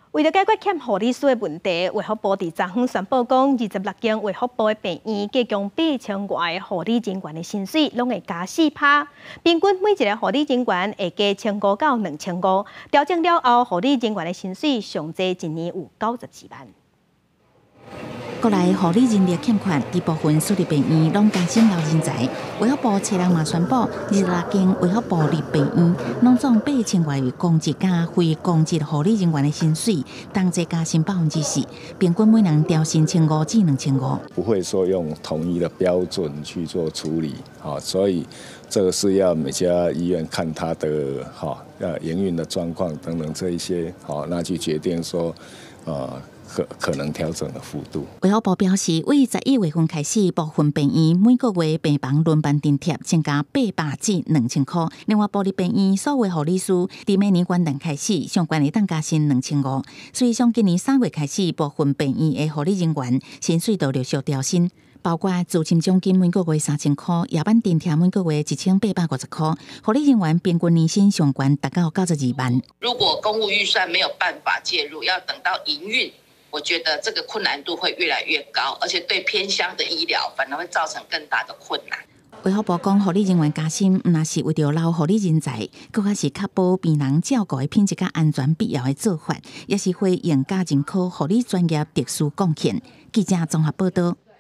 为了解决欠护理师的问题，卫福部伫昨昏宣布讲，26间卫福部的病院加强8000外的护理人员的薪水，拢会加4%，平均每一个护理人员会加1500到2500。调整了后，护理人员的薪水上济一年有92万。 国内护理人力欠缺，大部分私立病院拢加薪留人才。卫福部前日嘛宣布，26间卫福部立病院拢总8000外位公职加非公职护理人员的薪水，同齐加薪4%，平均每人调薪1500至2500。 不会说用统一的标准去做处理，所以这个是要每家医院看他的营运的状况等等这一些，那去决定说，可能调整的幅度。 卫福部表示，为11月份开始，部分病院每个月病房轮班津贴增加800至2000块。另外，部立病院所有护理师，伫明年元旦开始，相关会当加薪2500。所以，从今年3月开始，部分病院的护理人员薪水都陆续调薪。包括驻勤奖金每个月3000块，夜班津贴每个月1850块，护理人员平均年薪上悬达到92万。 如果公务预算没有办法介入，要等到营运，我觉得这个困难度会越来越高，而且对偏乡的医疗反而会造成更大的困难。 卫福部讲，护理人员加薪，唔那是为着留护理人才，更加是确保病人照顾的品质甲安全必要的做法，也是会用加认可护理专业特殊贡献。记者综合报道。